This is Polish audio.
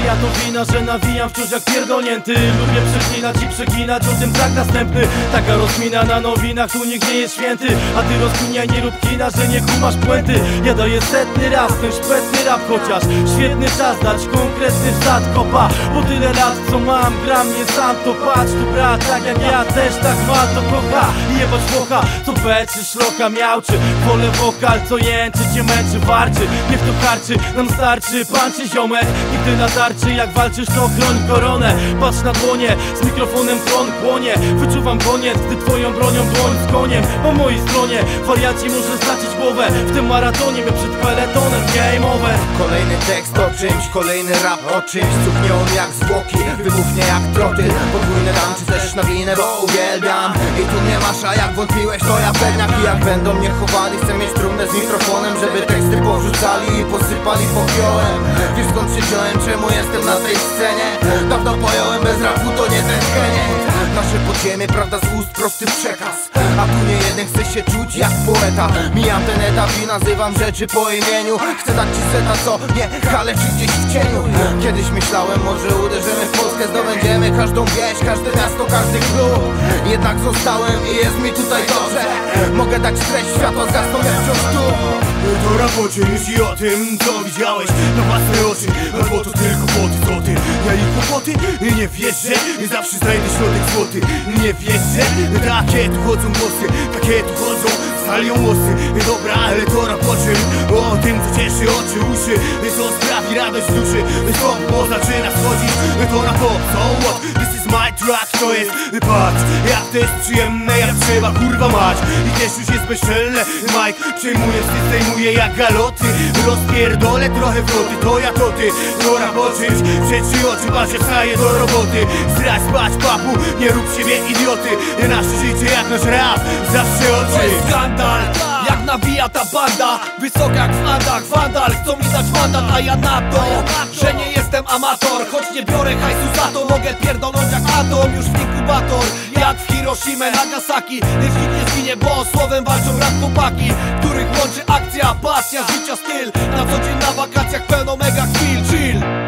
Pija to wina, że nawijam wciąż jak pierdolnięty. Lubię przeklinać i przeginać, o tym tak następny. Taka rozkmina na nowinach, tu nikt nie jest święty. A ty rozkminiaj, nie rób kina, że nie kumasz puenty. Ja daję setny raz, ten szpetny rap, chociaż świetny czas dać konkretny wsad kopa. Bo tyle lat co mam, gram nie sam, to patrz tu brat, tak jak ja też tak ma, to kocha. I jebać focha, co beczy, szloka miałczy. Wolę wokal, co jęczy, cię męczy, warczy. Niech to harczy, nam starczy, panczy ziomek. Nigdy na tarczy, jak walczysz to chroń koronę. Patrz na dłonie, z mikrofonem tron płonie. Wyczuwam koniec, gdy twoją bronią dłoń z koniem. Po mojej stronie, wariaci może stracić głowę. W tym maratonie my przed peletonem, game over. Kolejny tekst o czymś, kolejny rap o czymś. Cuchnie on jak zwłoki, wybuchnie jak troty. Podwójny dam, czy też nawinę, bo uwielbiam. I tu nie masz, a jak wątpiłeś, to ja pewniak. I jak będą mnie chowali, chcę mieć trumnę z mikrofonem, żeby teksty porzucali i posypali popiołem. Wiesz skąd się wziąłem, czemu jestem na tej scenie? Dawno pojąłem, bez rapu to nie tęsknienie. Nasze podziemie, prawda z ust, prosty przekaz. A tu nie jeden chce się czuć jak poeta. Mijam ten etap i nazywam rzeczy po imieniu. Chcę dać ci seta, co nie kaleczy gdzieś w cieniu. Kiedyś myślałem, może uderzymy w Polskę, zdobędziemy każdą wieś, każde miasto, każdy klub. Jednak zostałem i jest mi tutaj dobrze. Mogę dać treść, światła zgasną jak wciąż tu. To rapocie myśli o tym, co widziałeś na własne oczy. Albo to tylko poty, co ty, ja i kłopoty. Nie wiesz, że zawsze znajdę środek złoty. Nie wiesz, że takie tu chodzą głosy, takie tu chodzą stalią łosy. Dobra, ale to rapocie o tym, co cieszy oczy, uszy, co sprawi radość duszy. To zaczyna schodzić, to na to, so what? This is my track, to jest, patrz, jak to jest przyjemne, jak trzeba kurwa mać. I też już jest bezczelne, Mike przejmuje, zdejmuje jak galoty. Rozpierdolę trochę wroty, to ja to ty. To rap o czymś, przeczy oczy, patrz jak wstaje do roboty. Zdradź, patrz papu, nie rób siebie idioty. Nasze życie jak nasz rap, zawsze oczy. To jest skandal, jak nawija ta banda. Wysoka jak w Andach, wandal. Chcą mi dać mandat, a ja na to, że nie jestem amator. Choć nie biorę hajsu za to, mogę pierdolnąć jak atom. Już w inkubator, jak w Hiroshima, Nagasaki. Niech nikt nie zginie, bo słowem walczą rap chłopaki, których łączy akcja, pasja, życia styl. Na co dzień na wakacjach pełno mega chwil, chill.